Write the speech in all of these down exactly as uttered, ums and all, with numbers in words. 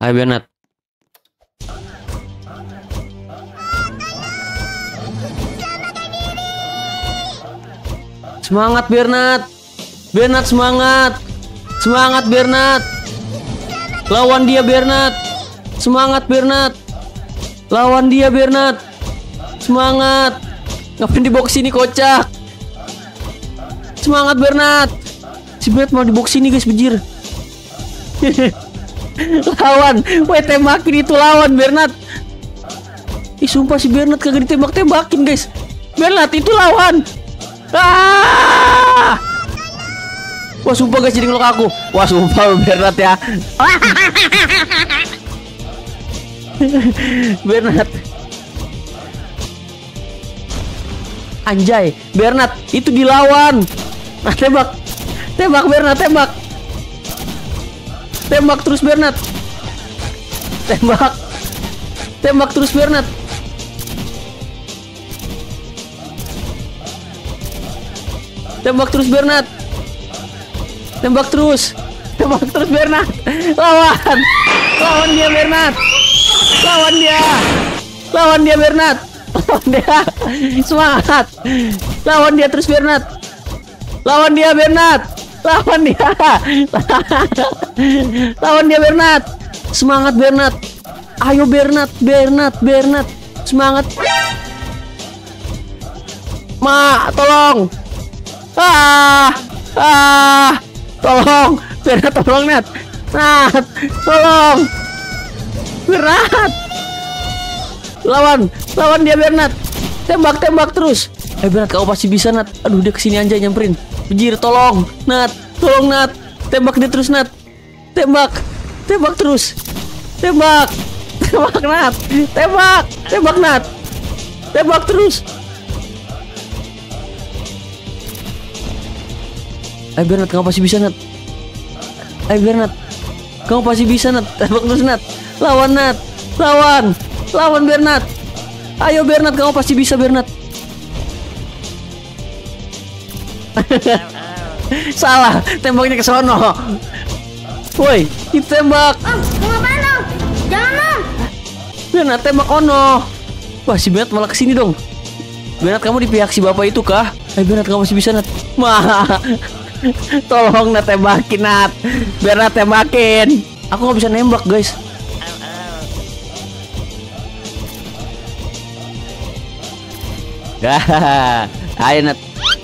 Ayo Bernat. Semangat Bernat. Bernat semangat. Semangat Bernat. Lawan dia Bernat. Semangat Bernat. Lawan dia Bernat. Semangat. Ngapain di box ini kocak? Semangat Bernat. Si Bernat mau di box ini guys, bejir. Lawan. Woi, tembakin itu lawan Bernat. Ih sumpah si Bernat kagak ditembak-tembakin guys. Bernat itu lawan. Ah! Wah sumpah guys jadi ngelok aku. Wah sumpah Bernat ya. Bernat. Anjay, Bernat itu dilawan. Nah, tembak. Tembak Bernat, tembak. Tembak terus Bernat. Tembak. Tembak terus Bernat. Tembak terus Bernat. Tembak terus. Tembak terus Bernat. Lawan. Lawan dia Bernat. Lawan dia. Lawan dia Bernat. Lawan dia. Semangat. Lawan dia terus Bernat. Lawan dia Bernat. Lawan dia. Lawan dia Bernat. Semangat Bernat. Ayo Bernat, Bernat, Bernat. Semangat. Ma, tolong. Ah. Ah. Tolong. Bernat tolong Nat. Nat, tolong. Bernat. Lawan. Lawan dia Bernat. Tembak, tembak terus. Eh Bernat, kau pasti bisa Nat. Aduh dia kesini aja nyamperin. Bejir, tolong Nat. Tolong Nat. Tembak dia terus Nat. Tembak. Tembak terus. Tembak. Tembak Nat. Tembak. Tembak Nat. Tembak terus. Eh Bernat, kamu pasti bisa Nat. Eh Bernat, kamu pasti bisa Nat. Tembak terus Nat. Lawan Nat. Lawan. Lawan Bernat. Ayo Bernat, kamu pasti bisa Bernat. Salah, tembaknya ke sono. Woi, ditembak. Om, mau ngapain om? Jangan om. Bernat tembak ono. Wah si Bernat malah kesini dong. Bernat, kamu di pihak si bapak itu kah? Eh Bernat, kamu masih bisa Nat. Mah. Tolong Nat, tembakin Nat. Bernat tembakin. Aku nggak bisa nembak guys. Gah, ayo Nat.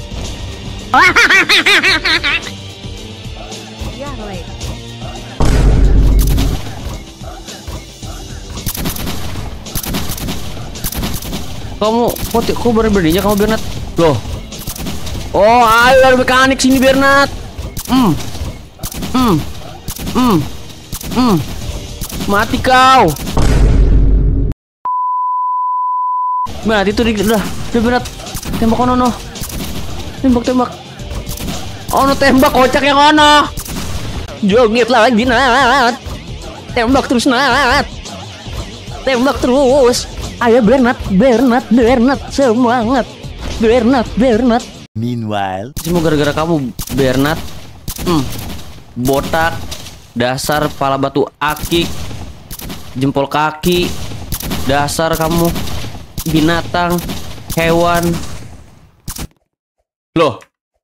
Ya, Roy. Kamu kok kok beraninya kamu Bernat? Loh. Oh, ayo ada mekanik sini Bernat. Hmm. Hmm. Hmm. Hmm. Mati kau. Bernat itu udah, udah Bernat. Tembak ono no. Tembak tembak. Ono tembak kocak yang ono. Joget lagi Nat. Tembak terus Nat. Tembak terus. Ayo Bernat, Bernat, Bernat, semangat. Bernat, Bernat. Meanwhile, Semua gara-gara kamu Bernat. Hmm. Botak. Dasar pala batu akik. Jempol kaki. Dasar kamu binatang, hewan. Loh.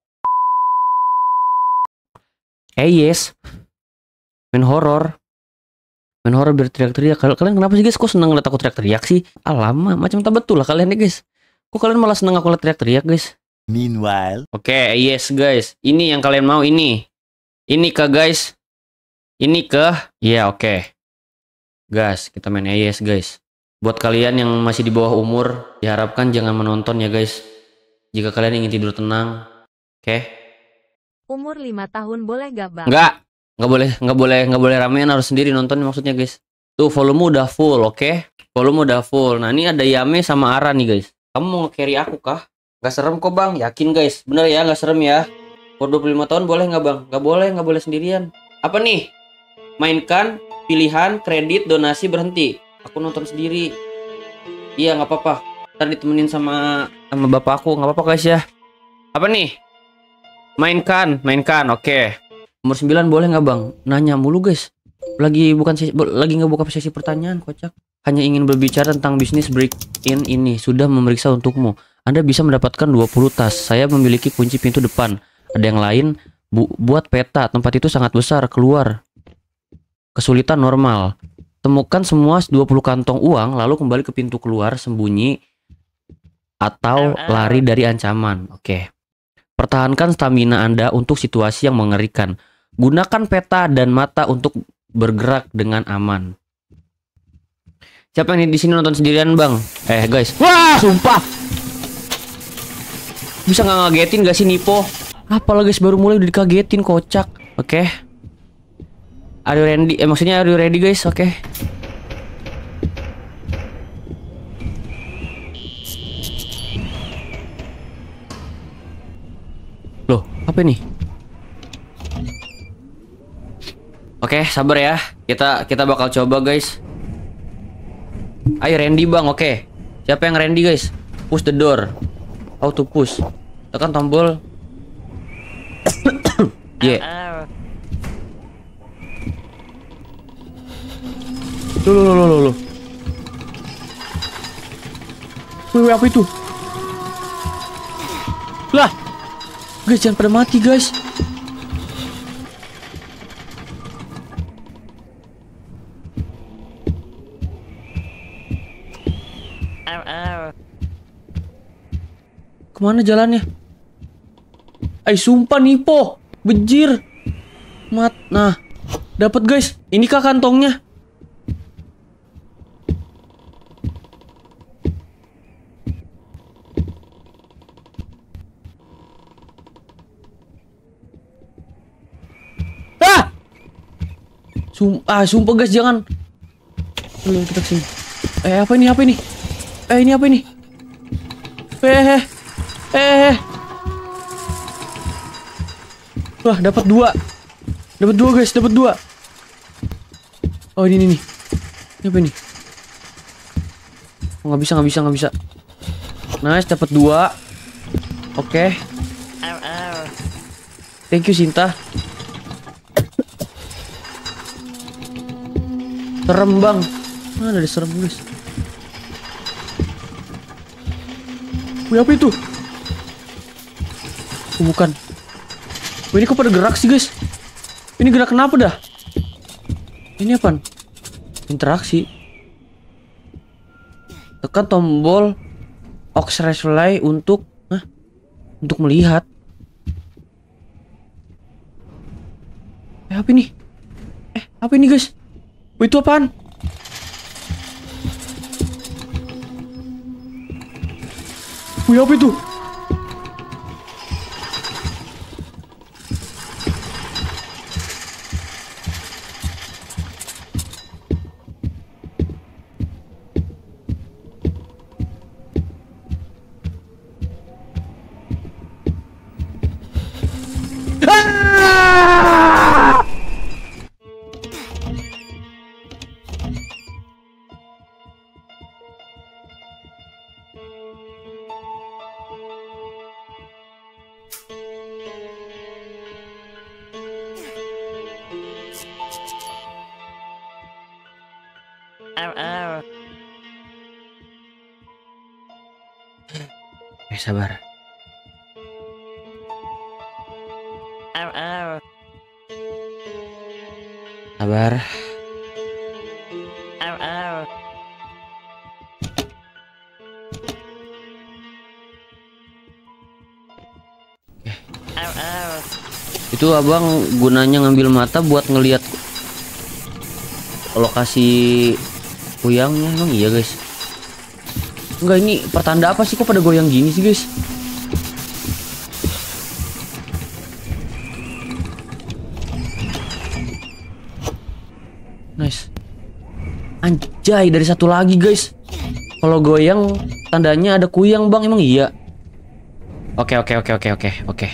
Eh yes. Main horor. Main horor biar teriak-teriak. Kalian kenapa sih guys? Kok seneng ngeliat aku teriak-teriak sih? Alamak, macam tak betul lah kalian nih guys. Kok kalian malah seneng aku liat teriak-teriak guys? meanwhile, Oke, okay, yes guys. Ini yang kalian mau ini. Ini kah guys? Ini kah? Iya, yeah, oke. Okay. Guys, kita main E S guys. Buat kalian yang masih di bawah umur, diharapkan jangan menonton ya guys. Jika kalian ingin tidur tenang. Oke. Okay. Umur lima tahun boleh gak bang? Enggak. Enggak boleh, enggak boleh, enggak boleh ramean, harus sendiri nonton maksudnya guys. Tuh volume udah full, oke? Okay? Volume udah full. Nah, ini ada Yame sama Ara nih guys. Kamu mau nge-carry aku kah? Gak serem kok bang, yakin guys. Bener ya, gak serem ya. Umur dua puluh lima tahun boleh nggak bang? Gak boleh, nggak boleh sendirian. Apa nih? Mainkan pilihan kredit donasi berhenti. Aku nonton sendiri. Iya nggak apa-apa. Ntar ditemenin sama sama bapak aku, nggak apa-apa guys ya. Apa nih? Mainkan, mainkan, oke. Umur sembilan boleh nggak bang? Nanya mulu guys. Lagi bukan sesi, bu- lagi nggak buka sesi pertanyaan, kocak. Hanya ingin berbicara tentang bisnis break-in ini. Sudah memeriksa untukmu. Anda bisa mendapatkan dua puluh tas. Saya memiliki kunci pintu depan. Ada yang lain. Bu buat peta. Tempat itu sangat besar. Keluar. Kesulitan normal. Temukan semua dua puluh kantong uang. Lalu kembali ke pintu keluar. Sembunyi. Atau lari dari ancaman. Oke. Pertahankan stamina Anda untuk situasi yang mengerikan. Gunakan peta dan mata untuk bergerak dengan aman. Siapa yang di sini nonton sendirian, Bang? Eh, guys. Wah, sumpah. Bisa nggak ngagetin gak sih Nipo? Apalah guys, baru mulai udah dikagetin, kocak. Oke. Okay. Are you ready? Eh, maksudnya are you ready, guys? Oke. Okay. Loh, apa ini? Oke, okay, sabar ya. Kita kita bakal coba, guys. Ayo Randy, Bang. Oke. Okay. Siapa yang Randy, guys? Push the door. How to push? Tekan tombol. Yeah. Loh, loh, loh, loh, loh. Wih, apa itu? Lah. Guys, jangan pada mati, guys. Kemana jalannya? Ay, sumpah Nipo, bejir. Mat, nah, dapat guys. Ini kah kantongnya? Ah! Sumpah, sumpah guys, jangan. Ayo kita kesini. Eh, apa ini? Apa ini? Eh, ini apa ini? Eh, eh. Eh, wah, dapat dua, dapat dua guys, dapat dua. Oh, ini nih, ini apa ini? Oh, nggak bisa, nggak bisa, nggak bisa. Nice, dapat dua. Oke. Okay. Thank you Sinta. Serem bang, mana ada serem guys? Wih, apa itu? Oh, bukan. Oh, ini kok pada gerak sih guys? Ini gerak kenapa dah? Ini apa? Interaksi. Tekan tombol X-ray untuk Hah? Untuk melihat. Eh, apa ini? Eh, apa ini guys? Oh, itu apaan? Wih, apa itu? Eh, sabar. Sabar. Itu abang gunanya ngambil mata buat ngelihat lokasi kuyangnya, emang iya guys? Enggak, ini pertanda apa sih kok pada goyang gini sih guys? Nice. Anjay, dari satu lagi guys. Kalau goyang tandanya ada kuyang bang, emang iya? Oke oke oke oke oke oke.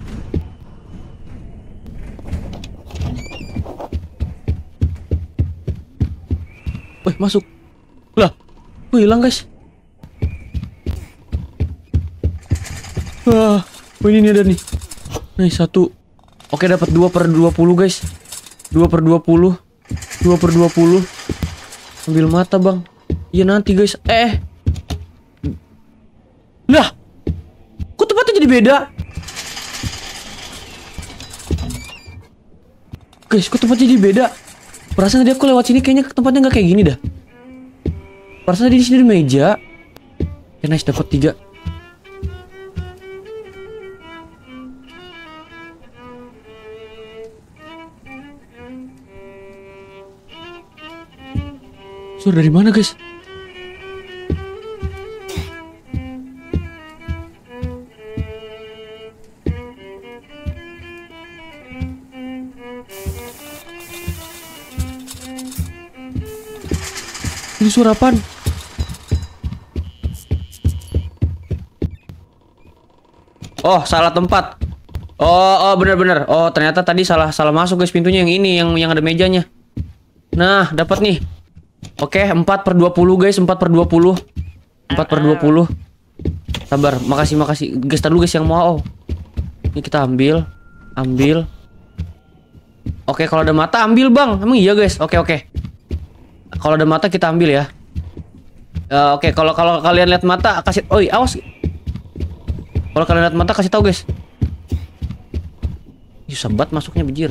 Wih, masuk. Lah, wih, hilang guys. Wah, oh, ini nih ada nih. Nih satu. Oke, dapat dua per dua puluh guys. Dua per dua puluh. dua per dua puluh. Ambil mata bang. Iya nanti guys. Eh lah, kok tempatnya jadi beda? Guys, kok tempatnya jadi beda? Perasaan tadi aku lewat sini kayaknya tempatnya nggak kayak gini dah. Perasaan tadi di sini ada meja. Ya nice, dapat tiga. Suara dari mana guys? Ini suara apaan? Oh, salah tempat. Oh, oh bener-bener. Oh, ternyata tadi salah salah masuk guys pintunya, yang ini yang yang ada mejanya. Nah, dapat nih. Oke, empat per dua puluh guys, empat per dua puluh. empat per dua puluh. Sabar, makasih makasih. Guys, dulu guys yang mau. Ini kita ambil, ambil. Oke, kalau ada mata ambil, Bang. Emang iya, guys. Oke, oke. Kalau ada mata kita ambil ya. Uh, oke, kalau kalau kalian lihat mata kasih, oi, awas. Kalau kalian lihat mata kasih tahu, guys. Ih, sebat masuknya bejir.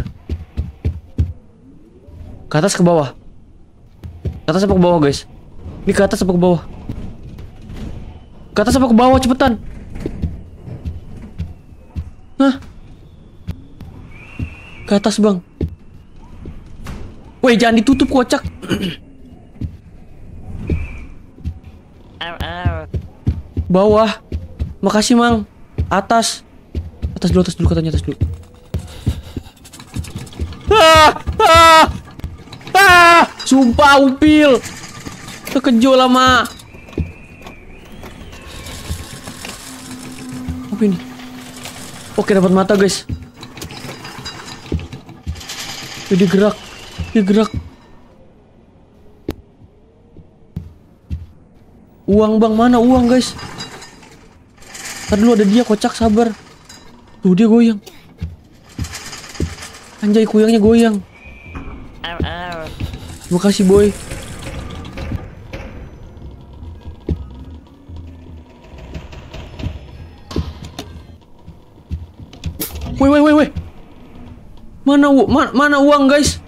Ke atas ke bawah. Ke atas apa ke bawah guys? Ini ke atas apa ke bawah? Ke atas apa ke bawah, cepetan. Hah? Ke atas bang. Woi, jangan ditutup kocak. Bawah. Makasih mang. Atas. Atas dulu, atas dulu, katanya atas dulu. Ah, ah, ah, sumpah upil. Terkejut lama. Apa ini? Oke, dapat mata guys. Dia gerak, dia gerak. Uang bang, mana uang guys? Ntar dulu ada dia, kocak, sabar. Tuh dia goyang. Anjay, kuyangnya goyang. Terima kasih boy. Woi woi woi woi. Mana u ma mana uang guys?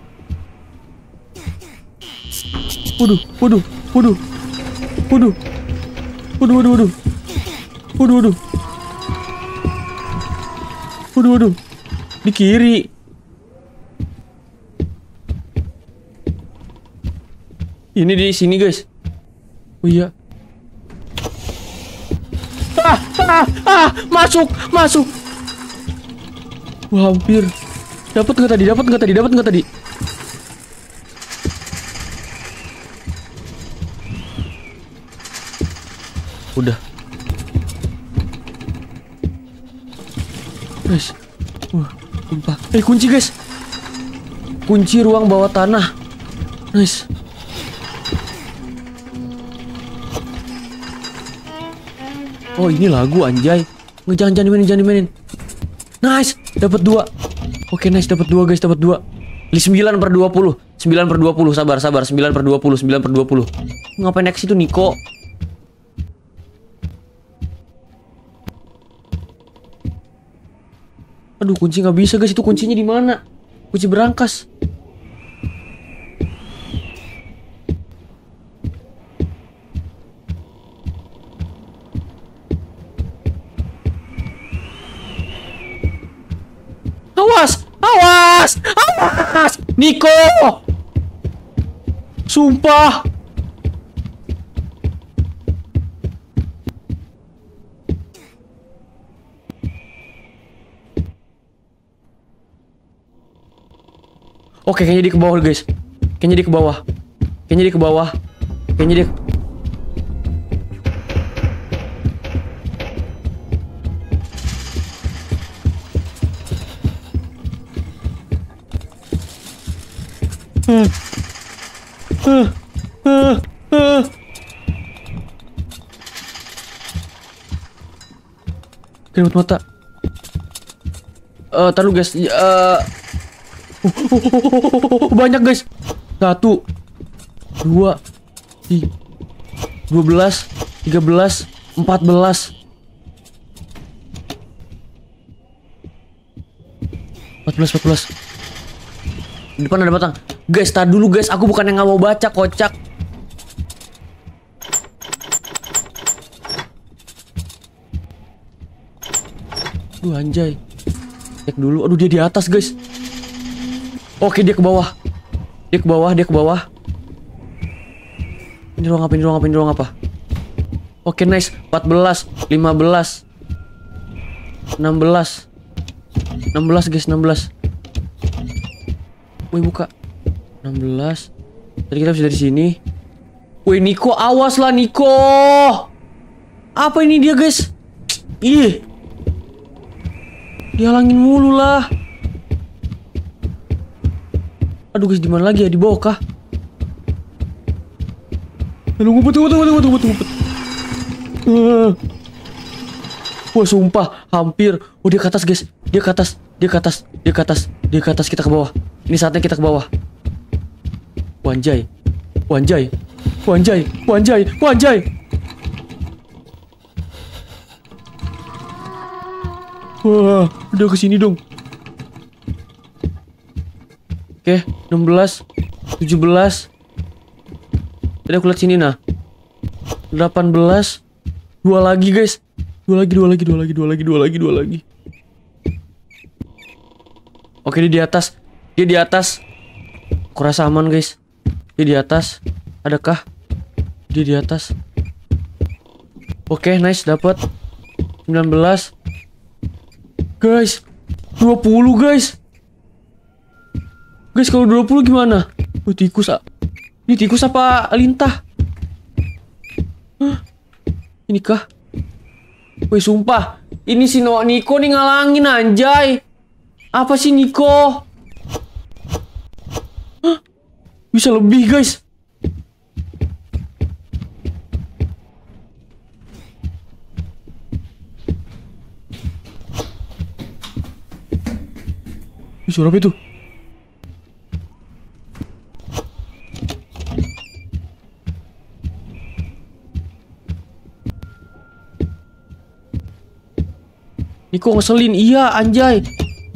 Waduh, waduh, waduh. Waduh. Waduh, waduh, waduh. Waduh, waduh. Waduh, waduh. Di kiri. Ini di sini guys. Oh iya. Ah, ah, ah, masuk, masuk. Wah, hampir. Dapat nggak tadi? Dapat nggak tadi? Dapat nggak tadi? Udah. Guys. Wah, sumpah. Eh, kunci guys. Kunci ruang bawah tanah. Nice. Oh, ini lagu anjay. Nggak, jangan jangan dimainin, jangan dimainin. Nice, dapat dua. Oke, nice, dapat dua guys, dapat dua. sembilan per dua puluh. sembilan per dua puluh, sabar, sabar. sembilan per dua puluh, sembilan per dua puluh. Ngapain next itu Niko? Aduh, kunci nggak bisa guys, itu kuncinya di mana? Kunci berangkas. Awas, awas, awas, Niko. Sumpah. Oke, kayaknya dia ke bawah guys. Kayaknya dia ke bawah. Kayaknya dia ke bawah. Kayaknya dia. Hmm. Uh. Uh. Uh. Keriput mata. Eh, uh, taruh guys. Eh, uh. uh, uh, uh, uh, uh, uh, banyak guys. Satu, dua, tiga, dua belas, tiga belas, empat belas. Empat belas, empat belas. Di depan ada batang. Guys, tar dulu guys. Aku bukan yang nggak mau baca, kocak. Duh, anjay. Cek dulu. Aduh, dia di atas guys. Oke, dia ke bawah. Dia ke bawah, dia ke bawah. Ini ruang apa, ini ruang apa, ini ruang apa? Oke, nice. Empat belas, lima belas, enam belas, enam belas guys, enam belas. Wih, buka. enam belas. Tadi kita bisa dari sini. Wih, Niko, awas lah Niko. Apa ini dia guys? Ih, dihalangin mulu lah. Aduh guys, di mana lagi ya? Di bawah kah? Aduh, ngumpet, ngumpet, ngumpet, ngumpet, ngumpet. Uh. Wah, sumpah, hampir. Oh, dia ke atas guys. Dia ke atas, dia ke atas, dia ke atas, dia ke atas. Kita ke bawah. Ini saatnya kita ke bawah. Wanjay, wanjay, wanjay, wanjay, wanjay. Wah, udah kesini dong. Oke, enam belas, tujuh belas. Tadi aku lihat sini nah. delapan belas. Dua lagi guys. Dua lagi, dua lagi, dua lagi, dua lagi, dua lagi, dua lagi. Oke, dia di atas. Dia di atas. Aku rasa aman guys. Dia di atas. Adakah? Dia di atas. Oke, nice, dapat. sembilan belas. Guys, dua puluh guys. Guys, kalau dua puluh gimana? Oh, tikus. Ini tikus apa lintah? Hah? Ini kah? Wih, sumpah. Ini si No Niko nih ngalangin anjay. Apa sih Niko? Hah? Bisa lebih guys. Ih, suara apa itu? Niko ngeselin, iya anjay.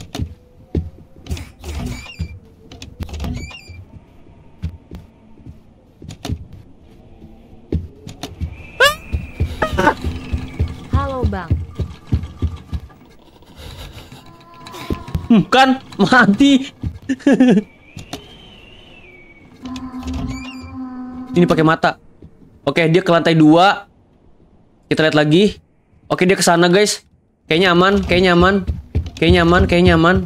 Halo bang. Hmm, kan mati. Ini pakai mata. Oke, dia ke lantai dua. Kita lihat lagi. Oke, dia ke sana guys. Kayaknya aman, kayaknya aman, kayaknya aman, kayaknya aman.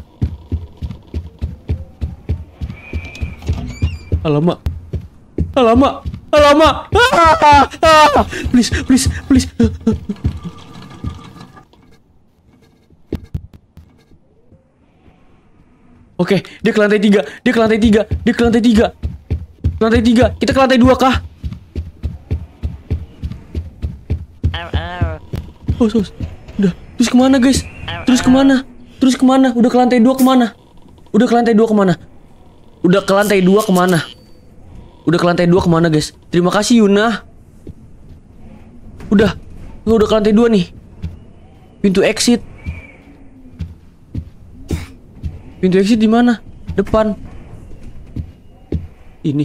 Alamak, alamak, alamak. Ah, ah, please, please, please. Oke, dia ke lantai tiga, dia ke lantai tiga, dia ke lantai tiga, ke lantai tiga. Kita ke lantai dua kah? Oh, sos. Udah. Terus kemana guys? Terus kemana? Terus kemana? Udah ke lantai dua kemana? Udah ke lantai dua kemana? Udah ke lantai dua kemana? Udah ke lantai dua kemana guys? Terima kasih Yuna. Udah. Udah ke lantai dua nih. Pintu exit. Pintu exit di mana? Depan. Ini.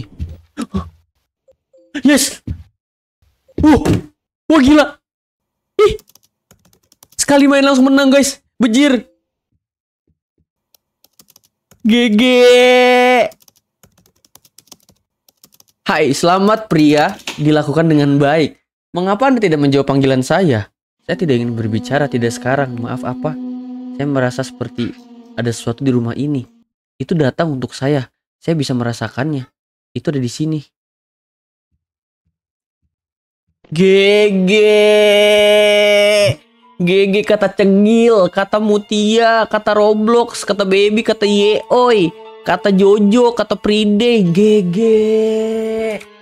Yes. Wah. Wah, gila. Ih. Sekali main langsung menang guys. Bejir. G G. Hai, selamat pria. Dilakukan dengan baik. Mengapa Anda tidak menjawab panggilan saya? Saya tidak ingin berbicara, tidak sekarang. Maaf apa? Saya merasa seperti ada sesuatu di rumah ini. Itu datang untuk saya. Saya bisa merasakannya. Itu ada di sini. G G. G G kata cengil, kata mutia, kata Roblox, kata baby, kata yeoi, kata Jojo, kata Pride. G G.